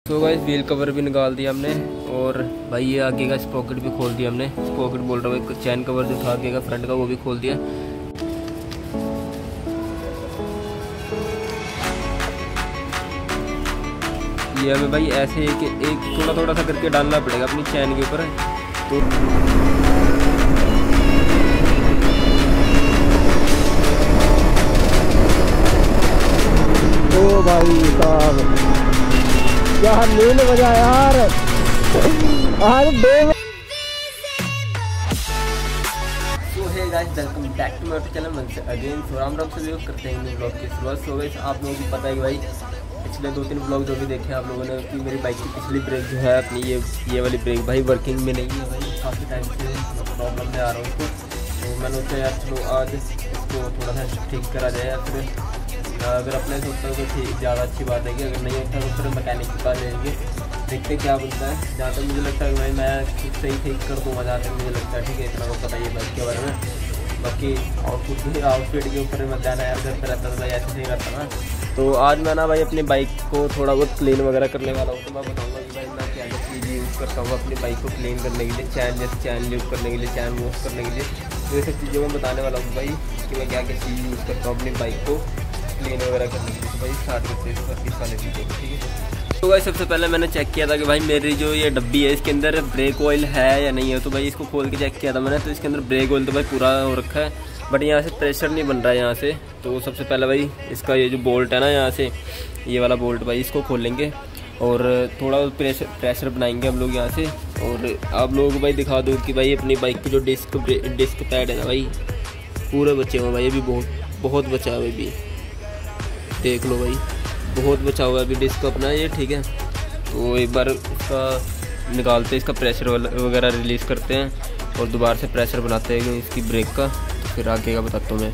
तो भाई wheel cover भी निकाल दिया हमने और भाई ये आगे का स्पॉकेट भी खोल दिया हमने। स्पॉकेट बोल रहा हूँ, चैन कवर जो था आगे का फ्रंट का वो भी खोल दिया। ये हमें भाई ऐसे एक थोड़ा थोड़ा सा करके डालना पड़ेगा अपनी चैन के ऊपर। तो भाई साहब यार नील बजा यार welcome back to my channel again. So राम से करते हैं ब्लॉग की शुरुआत। सो गाइस आप लोगों को पता है कि भाई पिछले 2-3 ब्लॉग जो भी देखे आप लोगों ने कि मेरी बाइक की पिछली ब्रेक जो है अपनी ये वाली ब्रेक भाई वर्किंग में नहीं है भाई। काफ़ी टाइम से प्रॉब्लम में आ रहा हूँ उसको। तो मैंने सोचा यार चलो आज इसको थोड़ा सा ठीक करा जाए। या फिर अगर अपने से होता है तो ठीक ज़्यादा अच्छी बात है कि अगर नहीं होता तो फिर मैकेनिक के पास लेंगे, देखते क्या बनता है। जहाँ तक मुझे लगता है भाई मैं खुद से ही ठीक कर दूँगा जहाँ तक मुझे लगता है। ठीक है, इतना को पता ही है बाइक के बारे में। बाकी आउटफिट के ऊपर मत जाना यार, घर पर रहता था भाई ऐसे नहीं रहता ना। तो आज मैं ना भाई अपनी बाइक को थोड़ा बहुत क्लीन वगैरह करने वाला हूँ। तो मैं बताऊँगा कि भाई मैं क्या क्या चीज़ यूज़ करता हूँ अपनी बाइक को क्लीन करने के लिए, चैन ल्यूब करने के लिए, चैन वॉश करने के लिए। तो ये सब चीज़ें मैं बताने वाला हूँ भाई कि मैं क्या क्या चीज़ यूज़ करता हूँ अपनी बाइक को क्लीन वगैरह करने के लिए। तो भाई स्टार्ट करते हैं इस वाले वीडियो को, ठीक है। तो भाई सबसे पहले मैंने चेक किया था कि भाई मेरी जो ये डब्बी है इसके अंदर ब्रेक ऑयल है या नहीं है। तो भाई इसको खोल के चेक किया था मैंने, तो इसके अंदर ब्रेक ऑयल तो भाई पूरा हो रखा है, बट यहाँ से प्रेशर नहीं बन रहा है यहाँ से। तो सबसे पहले भाई इसका ये जो बोल्ट है ना यहाँ से, ये वाला बोल्ट भाई इसको खोलेंगे और थोड़ा प्रेशर बनाएंगे हम लोग यहाँ से। और आप लोगों को भाई दिखा दूँ कि भाई अपनी बाइक की जो डिस्क पैड है ना भाई पूरे बचे हुए भाई, अभी बहुत बचा हुआ है अभी, देख लो भाई बहुत बचा हुआ है अभी डिस्क अपना ये, ठीक है। तो एक बार इसका निकालते हैं, इसका प्रेशर वगैरह रिलीज़ करते हैं और दोबारा से प्रेशर बनाते हैं इसकी ब्रेक का। फिर आगे का बताता हूँ मैं।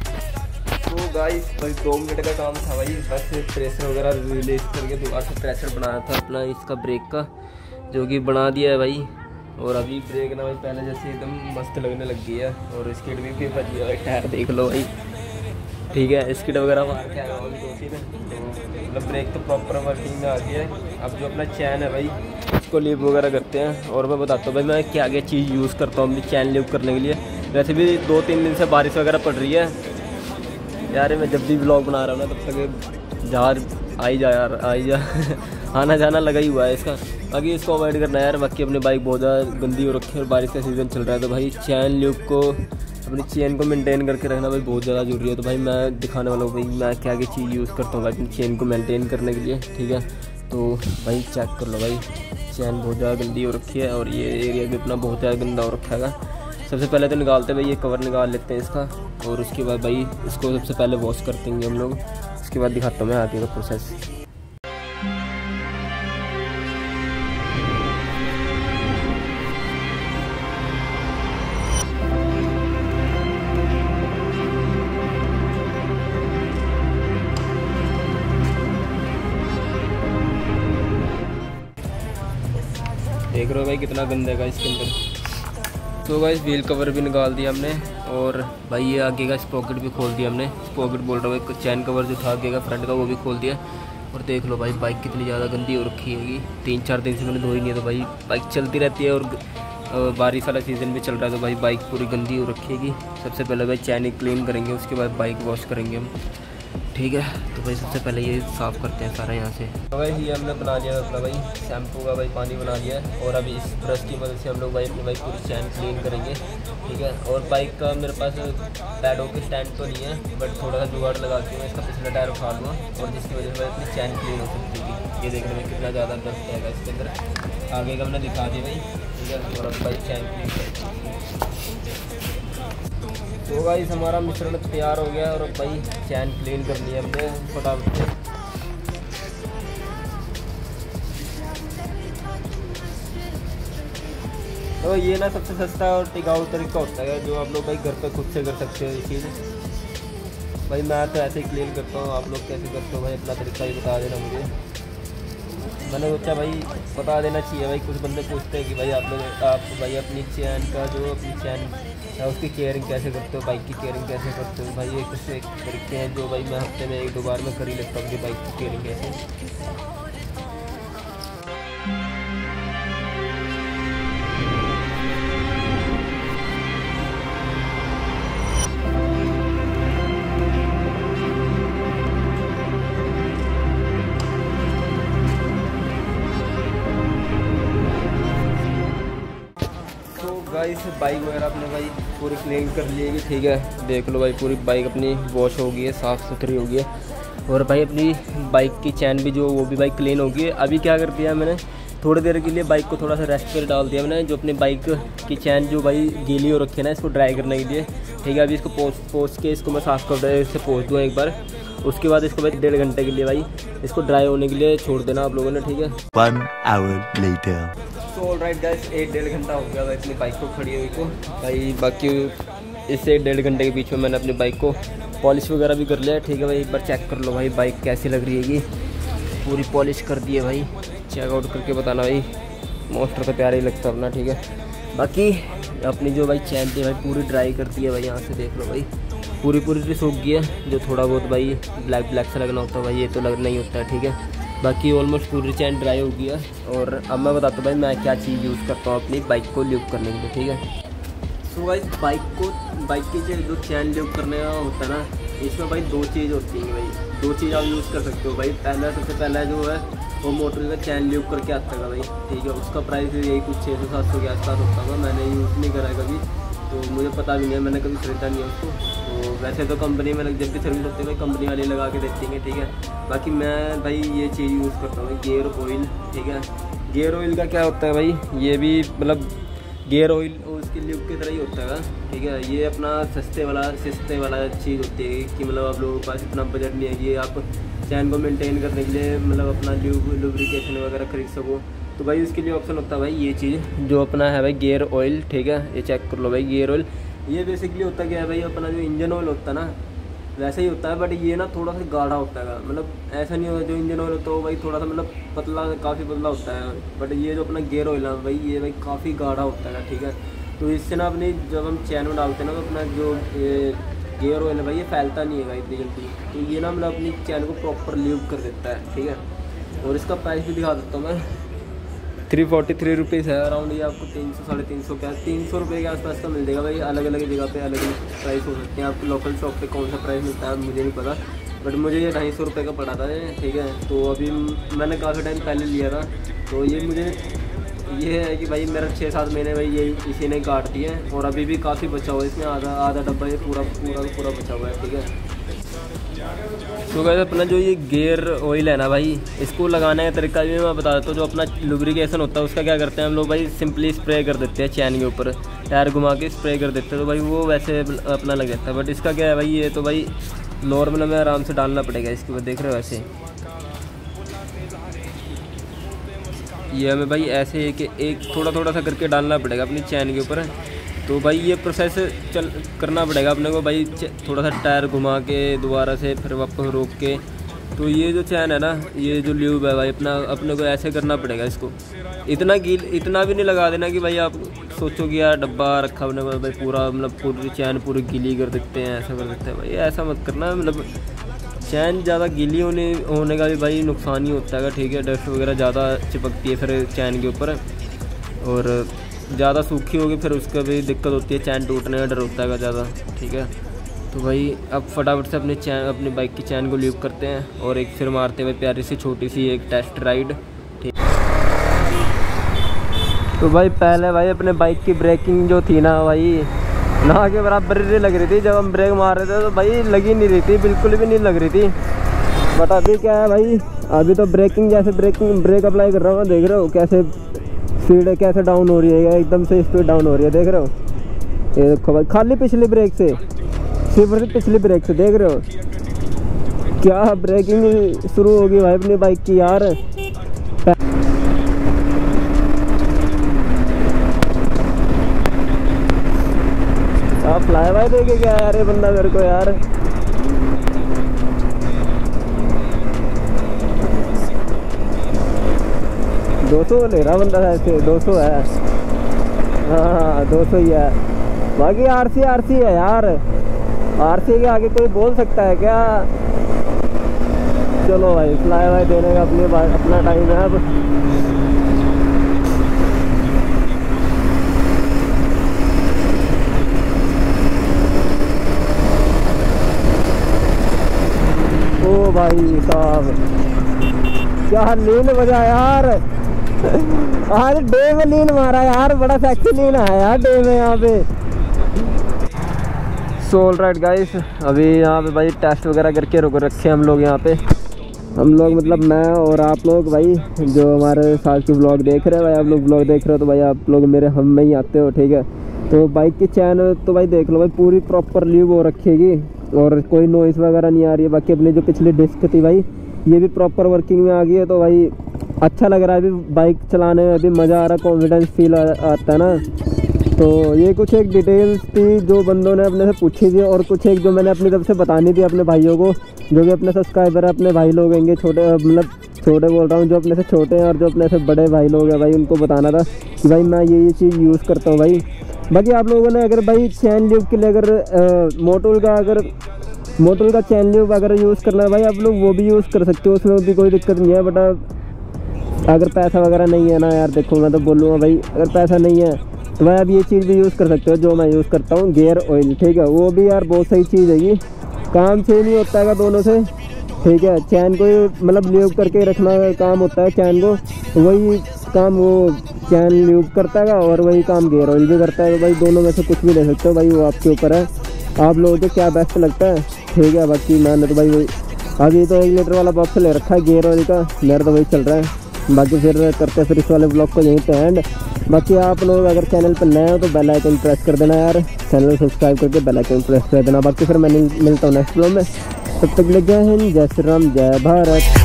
तो गाइस बस 2 मिनट का काम था भाई, बस प्रेशर वगैरह रिलीज़ करके दोबारा से प्रेशर बनाया था अपना इसका ब्रेक का, जो कि बना दिया है भाई। और अभी ब्रेक ना भाई पहले जैसे एकदम मस्त लगने लग गई है और स्किड भी बच गया भाई, टायर देख लो भाई, ठीक है। स्किड वगैरह मार के आया अभी 2-3, मतलब ब्रेक तो प्रॉपर वर्किंग में आ गया है। अब जो अपना चैन है भाई इसको लीव वगैरह करते हैं। और मैं बताता हूँ भाई मैं क्या क्या चीज़ यूज़ करता हूँ अपनी चैन लीव करने के लिए। वैसे भी 2-3 दिन से बारिश वगैरह पड़ रही है यार, मैं जब भी ब्लॉग बना रहा हूँ ना तब तक जहाज आई जा आना जाना लगा ही हुआ है इसका। बाकी इसको अवॉइड करना है यार। बाकी अपनी बाइक बहुत ज़्यादा गंदी हो रखी है और बारिश का सीज़न चल रहा है, तो भाई चैन ल्यूब को अपनी चेन को मेंटेन करके रखना भाई बहुत ज़्यादा जरूरी है। तो भाई मैं दिखाने वाला हूँ भाई मैं क्या क्या चीज़ यूज़ करता हूँ भाई अपनी चेन को मेंटेन करने के लिए, ठीक है। तो भाई चेक कर लो भाई, चैन बहुत ज़्यादा गंदी हो रखी है और ये एरिया भी अपना बहुत ज़्यादा गंदा हो रखा है। सबसे पहले तो निकालते हैं भाई ये कवर निकाल लेते हैं इसका, और उसके बाद भाई इसको सबसे पहले वॉश कर देंगे हम लोग। उसके बाद दिखाता हूँ मैं आगे का प्रोसेस। देख रहे हो भाई कितना गंदा है इसके अंदर। तो भाई व्हील कवर भी निकाल दिया हमने और भाई ये आगे का स्पॉकेट भी खोल दिया हमने। स्पॉकेट बोल रहा हूँ, चैन कवर जो था आगे का फ्रंट का वो भी खोल दिया। और देख लो भाई बाइक कितनी ज़्यादा गंदी हो रखी है। 3-4 दिन से मैंने धोई नहीं है, तो भाई बाइक चलती रहती है और बारिश वाला सीज़न भी चल रहा है, तो भाई बाइक पूरी गंदी हो रखी है। सबसे पहले भाई चैन क्लीन करेंगे, उसके बाद बाइक वॉश करेंगे हम, ठीक है। तो भाई सबसे पहले ये साफ़ करते हैं सारा यहाँ से। तो भाई ये हमने बना लिया अपना भाई शैम्पू का भाई पानी बना लिया है और अभी इस ब्रश की मदद से हम लोग भाई अपनी बाइक पूरी चैन क्लीन करेंगे, ठीक है। और बाइक का मेरे पास पैडों के स्टैंड तो नहीं है, बट थोड़ा सा जुगाड़ लगा के मैं इसका पिछला टायर उठा दूँगा और जिसकी वजह से अपनी चैन क्लीन हो सकती है। ये देखने में कितना ज़्यादा डस्ट है इसके अंदर, आगे का हमने दिखा दिया भाई, ठीक है। और अब बाइक चैन क्लीन करेंगे। तो भाई हमारा मिश्रण तैयार हो गया और अब भाई चैन क्लीन करनी है हमने फटाफट से। तो ये ना सबसे सस्ता और टिकाऊ तरीका होता है जो आप लोग भाई घर पे खुद से कर सकते हो ये चीज़। भाई मैं तो ऐसे ही क्लीन करता हूँ, आप लोग कैसे करते हो भाई अपना तरीका ही बता देना मुझे। मैंने सोचा भाई बता देना चाहिए भाई, कुछ बंदे पूछते हैं कि भाई आप भाई अपनी चैन का जो अपनी चैन है उसकी केयरिंग कैसे करते हो, बाइक की केयरिंग कैसे करते हो। भाई ये कुछ एक तरीके हैं जो भाई मैं हफ्ते में 1-2 बार में कर ही लेता हूँ अपनी बाइक की केयरिंग कैसे। गाइस बाइक वगैरह अपने भाई पूरी क्लीन कर ली है, ठीक है। देख लो भाई पूरी बाइक अपनी वॉश हो गई है, साफ़ सुथरी हो गई है। और भाई अपनी बाइक की चैन भी जो वो भी भाई क्लीन हो गई है। अभी क्या कर दिया मैंने, थोड़ी देर के लिए बाइक को थोड़ा सा रेस्ट पर डाल दिया मैंने। जो अपनी बाइक की चैन जो भाई गीली हो रखी है ना, इसको ड्राई करने के लिए, ठीक है। अभी इसको पोंछ के इसको मैं साफ़ कर दिया, इससे पोंछ दूँ एक बार। उसके बाद इसको भाई 1.5 घंटे के लिए भाई इसको ड्राई होने के लिए छोड़ देना आप लोगों ने, ठीक है। 1 hour later. तो ऑलराइट गाइस 1-1.5 घंटा हो गया भाई अपनी बाइक को खड़ी हुई को भाई। बाकी इससे 1.5 घंटे के बीच में मैंने अपनी बाइक को पॉलिश वगैरह भी कर लिया है, ठीक है भाई। एक बार चेक कर लो भाई बाइक कैसी लग रही है, ये पूरी पॉलिश कर दी है भाई। चेकआउट करके बताना भाई, मोस्टर तो प्यारा ही लगता है अपना, ठीक है। बाकी अपनी जो भाई चैन थी भाई पूरी ड्राई कर दी है भाई, यहाँ से देख लो भाई पूरी सूख गई है। जो थोड़ा बहुत भाई ब्लैक सा लगना होता है भाई, ये तो लगना ही होता है, ठीक है। बाकी ऑलमोस्ट पूरी चैन ड्राई हो गई है। और अब मैं बताता हूँ भाई मैं क्या चीज़ यूज़ करता हूँ अपनी बाइक को ल्यूब करने के लिए, ठीक है। सो भाई बाइक की जो चैन ल्यूब करने का होता है ना, इसमें भाई 2 चीज़ होती हैं भाई। 2 चीज़ आप यूज़ कर सकते हो भाई। सबसे पहला जो है वो मोटर का चैन ल्यूब करके आता है भाई, ठीक है। उसका प्राइस यही कुछ 600-700 के आसपास होता था। मैंने यूज़ नहीं करा है कभी, तो मुझे पता भी नहीं है, मैंने कभी खरीदा नहीं है उसको। तो वैसे तो कंपनी में जब भी सर्विस होती है भाई कंपनी वाले लगा के देती हैं, ठीक है। बाकी मैं भाई ये चीज़ यूज़ करता हूँ गियर ऑयल, ठीक है। गियर ऑयल का क्या होता है भाई, ये भी मतलब गियर ऑयल उसकी ल्यूब की तरह ही होता है, ठीक है। ये अपना सस्ते वाला चीज़ होती है कि मतलब आप लोगों के पास इतना बजट नहीं है कि आप चैन को मेंटेन करने के लिए मतलब अपना लुब्रिकेशन वगैरह खरीद सको। तो भाई उसके लिए ऑप्शन होता है भाई ये चीज़ जो अपना है भाई गियर ऑयल, ठीक है। ये चेक कर लो भाई गियर ऑयल। ये बेसिकली होता क्या है भाई, अपना जो इंजन ऑयल होता है ना वैसे ही होता है, बट ये ना थोड़ा सा गाढ़ा होता है। मतलब ऐसा नहीं होता जो इंजन ऑयल होता है भाई थोड़ा सा मतलब पतला, काफ़ी पतला होता है। बट ये जो अपना गियर ऑयल है भाई ये भाई काफ़ी गाढ़ा होता है, ठीक है। तो इससे ना अपनी जब हम चैन में डालते हैं ना तो अपना जो गियर ऑयल है भाई ये फैलता नहीं है इतनी जल्दी। तो ये ना मतलब अपनी चैन को प्रॉपर ल्यूब कर देता है, ठीक है। और इसका प्राइस भी दिखा देता हूँ मैं, 343 रुपीज़ है अराउंड। ये आपको 300-350 क्या 300 रुपये के आसपास का मिल जाएगा भाई। अलग अलग जगह पे अलग अलग प्राइस हो सकते हैं। आपको लोकल शॉप पे कौन सा प्राइस मिलता है मुझे नहीं पता, बट मुझे ये 250 रुपये का पड़ा था, ठीक है। तो अभी मैंने काफ़ी टाइम पहले लिया था। तो ये मुझे ये है कि भाई मेरा 6-7 महीने भाई ये इसी ने काट दिए हैं। और अभी भी काफ़ी बचा हुआ है इसमें, आधा डब्बा ये पूरा बचा हुआ है, ठीक है। तो गाइस अपना जो ये गियर ऑयल है ना भाई, इसको लगाने का तरीका भी मैं बता देता हूँ। जो अपना लुब्रिकेशन होता है उसका क्या करते हैं हम लोग भाई, सिंपली स्प्रे कर देते हैं चैन के ऊपर, टायर घुमा के स्प्रे कर देते हैं, तो भाई वो वैसे अपना लग जाता है। बट इसका क्या है भाई, ये तो भाई नॉर्मल हमें आराम से डालना पड़ेगा इसके ऊपर, देख रहे हो ऐसे। ये हमें भाई ऐसे एक थोड़ा सा करके डालना पड़ेगा अपनी चैन के ऊपर। तो भाई ये प्रोसेस करना पड़ेगा अपने को भाई, थोड़ा सा टायर घुमा के दोबारा से फिर वापस रोक के। तो ये जो चैन है ना, ये जो ल्यूब है भाई अपने को ऐसे करना पड़ेगा इसको। इतना भी नहीं लगा देना कि भाई आप सोचो कि यार डब्बा रखा होने के भाई पूरा मतलब पूरी चैन पूरी गीली कर देते हैं, ऐसा कर देते हैं भाई, ऐसा मत करना। मतलब चैन ज़्यादा गीली होने का भी भाई नुकसान ही होता है, ठीक है। डस्ट वगैरह ज़्यादा चिपकती है फिर चैन के ऊपर, और ज़्यादा सूखी होगी फिर उसका भी दिक्कत होती है, चैन टूटने का डर होता है ज़्यादा, ठीक है। तो भाई अब फटाफट से अपनी बाइक की चैन को ल्यूब करते हैं और एक फिर मारते हुए प्यारी सी छोटी सी एक टेस्ट राइड, ठीक। तो भाई पहले भाई अपने बाइक की ब्रेकिंग जो थी ना भाई ना के बराबर ही लग रही थी। जब हम ब्रेक मार रहे थे तो भाई लगी नहीं रही थी, बिल्कुल भी नहीं लग रही थी। बट अभी क्या है भाई, अभी तो ब्रेक अप्लाई कर रहा हूँ, देख रहे हो कैसे स्पीड कैसे डाउन हो रही है, एकदम से स्पीड डाउन हो रही है, देख रहे हो। ये देखो भाई खाली पिछली ब्रेक से, सिर्फ पिछली ब्रेक से, देख रहे हो क्या ब्रेकिंग शुरू होगी भाई अपनी बाइक की यार। आप फ्लाई बाय देखे क्या यार ये बंदा मेरे को यार। दो 200 ले रहा बंदा ऐसे, 200 है, हाँ 200 ही है। बाकी आरसी है यार, आरसी के आगे कोई बोल सकता है क्या। चलो भाई फ्लाई बाय देने का अपना टाइम है अब। ओ भाई साहब क्या नींद बजा यार, आज डे में लीन मारा यार, बड़ा सेक्सी लीन आया यार डे में यहाँ पे। सो ऑलराइट गाइस, अभी यहाँ पे भाई टेस्ट वगैरह करके रुक रखे हम लोग यहाँ पे। हम लोग मतलब मैं और आप लोग भाई जो हमारे साथ के ब्लॉग देख रहे हैं भाई, आप लोग ब्लॉग देख रहे हो तो भाई आप लोग मेरे हम में ही आते हो, ठीक है। तो बाइक की चैन तो भाई देख लो भाई पूरी प्रॉपर लीव हो रखेगी और कोई नॉइस वगैरह नहीं आ रही है। बाकी अपनी जो पिछली डिस्क थी भाई ये भी प्रॉपर वर्किंग में आ गई है, तो भाई अच्छा लग रहा है अभी बाइक चलाने में, अभी मज़ा आ रहा है, कॉन्फिडेंस फील आता है ना। तो ये कुछ एक डिटेल्स थी जो बंदों ने अपने से पूछी थी और कुछ एक जो मैंने अपनी तरफ से बतानी थी अपने भाइयों को, जो कि अपने सब्सक्राइबर है, अपने भाई लोग होंगे छोटे, मतलब छोटे बोल रहा हूँ, जो अपने से छोटे हैं और जो अपने से बड़े भाई लोग हैं भाई, उनको बताना था कि भाई मैं ये चीज़ यूज़ करता हूँ भाई। बाकी आप लोगों ने अगर भाई चैन ल्यूब के लिए अगर मोटूल का चैन ल्यूब अगर यूज़ करना है भाई, आप लोग वो भी यूज़ कर सकते हो, उसमें भी कोई दिक्कत नहीं है। बट अगर पैसा वगैरह नहीं है ना यार, देखो मैं तो बोलूँगा भाई अगर पैसा नहीं है तो भाई आप ये चीज़ भी यूज़ कर सकते हो जो मैं यूज़ करता हूँ, गियर ऑयल, ठीक है। वो भी यार बहुत सही चीज़ है, ये काम से नहीं होता है दोनों से, ठीक है। चैन को मतलब ल्यूब करके रखना काम होता है चैन को, वही काम वो चैन ल्यूब करता है और वही काम गियर ऑयल भी करता है। तो भाई दोनों में से कुछ भी ले सकते हो भाई, वो आपके ऊपर है, आप लोगों को क्या बेस्ट लगता है, ठीक है। बाकी मैंने तो भाई वही अभी तो 1 लीटर वाला बॉक्स ले रखा है गियर ऑयल का, मेरा तो वही चल रहा है। बाकी फिर करते फिर इस वाले ब्लॉग को यहीं पे एंड। बाकी आप लोग अगर चैनल पर नए हो तो बेल आइकन प्रेस कर देना यार, चैनल सब्सक्राइब करके बेल आइकन प्रेस कर देना। बाकी फिर मैं मिलता हूँ नेक्स्ट ब्लॉग में, तब तक ले जय हिंद, जय श्री राम, जय भारत।